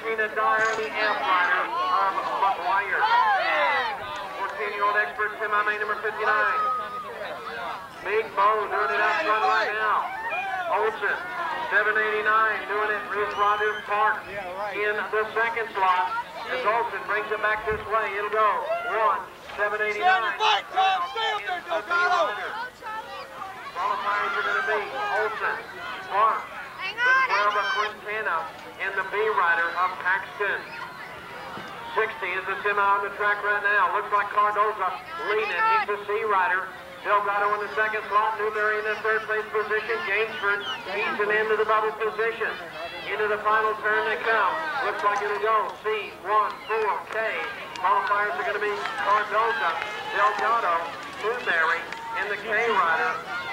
Tina Dyer, the F rider of McGuire. 14-year-old expert semi-main number 59. Big Bo doing it up front right now. Olsen, 789, doing it with Rogers Park in the second slot. As Olsen brings it back this way, it'll go 1, 789. Qualifiers are going to be Olsen, Park, the 12 of Quintana, and the B rider of Paxton. 60 is the semi on the track right now. Looks like Cardoza leading. He's the C rider. Delgado in the second slot. Newberry in the third place position. Gainsford easing into the bubble position. Into the final turn they come. Looks like it'll go C14K. Qualifiers are going to be Cardoza, Delgado, Newberry, and the K rider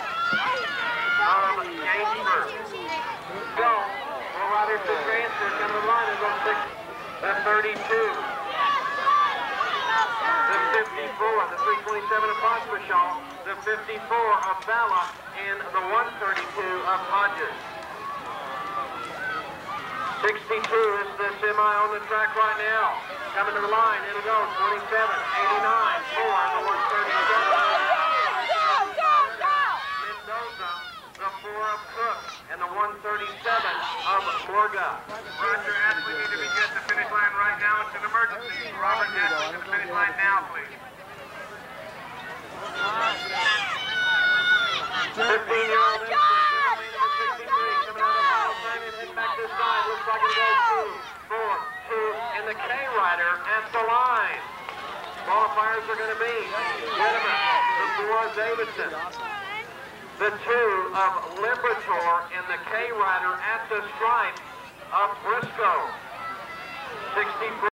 of Gainsford. Go. Well, riders to transfer. Come to the line and go 6, the 32. The 54, the 327 of Pospashal, the 54 of Bala, and the 132 of Hodges. 62 is the semi on the track right now. Coming to the line, it'll go 27, 89, 4, the 137. Mendoza, the 4 of Cook, and the 137 of Morga. Roger, Ashley, need to be at the finish line right now. It's an emergency. Robert, Ashley, to the finish line now, please. 15-year-old Ashley, number 63, coming out of the final time and heading back this side. Looks like it'll go 2, 4, 2, and the K rider at the line. Qualifiers are going to be Gentlemen, the 4 of Davidson, the 2 of Liberator, and the K rider at the stripe of Briscoe. 64.